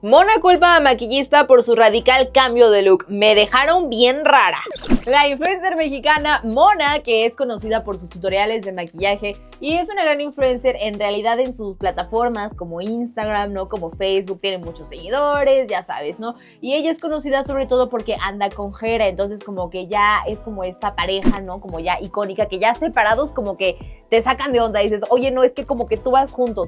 Mona culpa a maquillista por su radical cambio de look. Me dejaron bien rara. La influencer mexicana Mona, que es conocida por sus tutoriales de maquillaje y es una gran influencer en realidad en sus plataformas como Instagram, ¿no? Como Facebook, tiene muchos seguidores, ya sabes, ¿no? Y ella es conocida sobre todo porque anda con Jera, entonces como que ya es como esta pareja, ¿no? Como ya icónica, que ya separados como que te sacan de onda y dices, oye, no, es que como que tú vas junto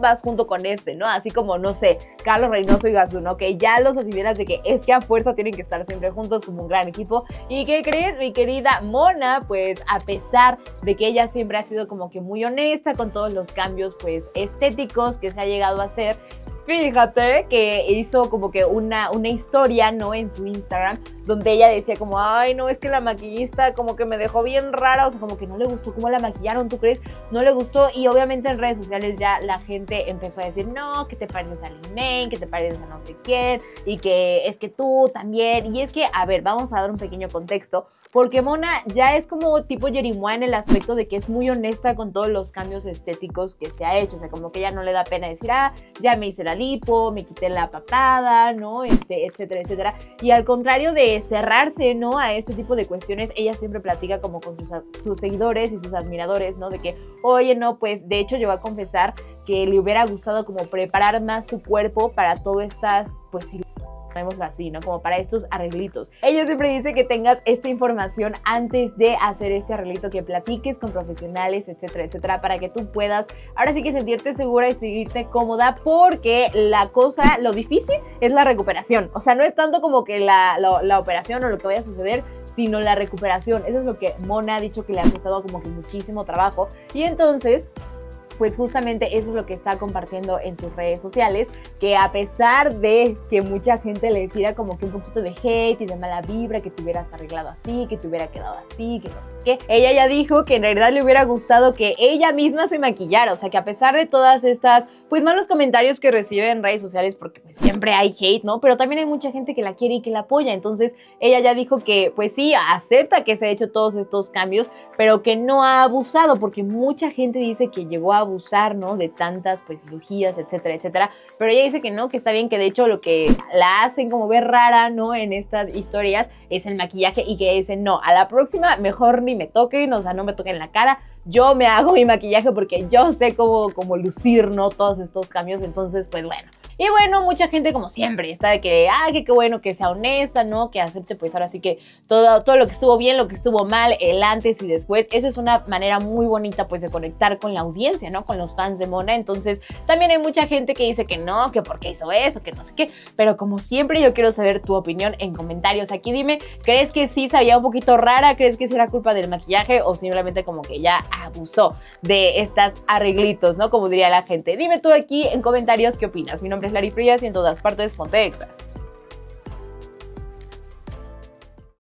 con este, ¿no? Así como, no sé, Carlos Reynoso y Gazú, ¿no? Que ya los asimilas de que es que a fuerza tienen que estar siempre juntos como un gran equipo. ¿Y qué crees, mi querida Mona? Pues a pesar de que ella siempre ha sido como que muy honesta con todos los cambios pues estéticos que se ha llegado a hacer, fíjate que hizo como que una historia, ¿no? En su Instagram, donde ella decía como, ay, no, es que la maquillista como que me dejó bien rara, o sea, como que no le gustó cómo la maquillaron, ¿tú crees? No le gustó, y obviamente en redes sociales ya la gente empezó a decir, no, que te pareces a Lin May, que te pareces a no sé quién, y que es que tú también, y es que, a ver, vamos a dar un pequeño contexto, porque Mona ya es como tipo Jerimois en el aspecto de que es muy honesta con todos los cambios estéticos que se ha hecho, o sea, como que ella no le da pena decir, ah, ya me hice la lipo, me quité la papada, ¿no? Etcétera, etcétera. Y al contrario de cerrarse, ¿no? A este tipo de cuestiones, ella siempre platica como con sus seguidores y sus admiradores, ¿no? De que, oye, no, pues, de hecho llegó a confesar que le hubiera gustado como preparar más su cuerpo para todas estas, pues, llamémoslo así, ¿no? Como para estos arreglitos. Ella siempre dice que tengas esta información antes de hacer este arreglito, que platiques con profesionales, etcétera, etcétera, para que tú puedas ahora sí que sentirte segura y sentirte cómoda, porque lo difícil es la recuperación. O sea, no es tanto como que la operación o lo que vaya a suceder, sino la recuperación. Eso es lo que Mona ha dicho que le ha costado como que muchísimo trabajo. Y entonces, pues justamente eso es lo que está compartiendo en sus redes sociales, que a pesar de que mucha gente le tira como que un poquito de hate y de mala vibra, que te hubieras arreglado así, que te hubiera quedado así, que no sé qué, ella ya dijo que en realidad le hubiera gustado que ella misma se maquillara, o sea, que a pesar de todas estas, pues, malos comentarios que recibe en redes sociales, porque pues, siempre hay hate, ¿no? Pero también hay mucha gente que la quiere y que la apoya, entonces ella ya dijo que, pues sí, acepta que se ha hecho todos estos cambios, pero que no ha abusado, porque mucha gente dice que llegó a abusar, ¿no? De tantas pues cirugías, etcétera, etcétera, pero ella dice que no, que está bien, que de hecho lo que la hacen como ver rara, ¿no? En estas historias es el maquillaje, y que dicen, no, a la próxima mejor ni me toquen, o sea, no me toquen la cara, yo me hago mi maquillaje porque yo sé cómo lucir, ¿no? Todos estos cambios, entonces pues bueno. Y bueno, mucha gente como siempre está de que, que qué bueno que sea honesta, ¿no? Que acepte pues ahora sí que todo lo que estuvo bien, lo que estuvo mal, el antes y después. Eso es una manera muy bonita pues de conectar con la audiencia, ¿no? Con los fans de Mona. Entonces también hay mucha gente que dice que no, que por qué hizo eso, que no sé qué. Pero como siempre yo quiero saber tu opinión en comentarios. Aquí dime, ¿crees que sí se veía un poquito rara? ¿Crees que sí era culpa del maquillaje? O simplemente como que ya abusó de estas arreglitos, ¿no? Como diría la gente. Dime tú aquí en comentarios qué opinas. Mi nombre es Lari Frías y en todas partes ponte Exa.